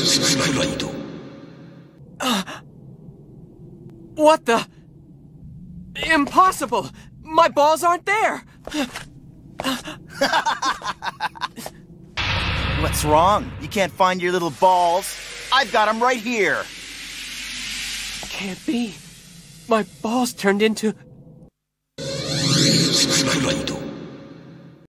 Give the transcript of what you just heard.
What the? Impossible! My balls aren't there! What's wrong? You can't find your little balls? I've got them right here. Can't be. My balls turned into...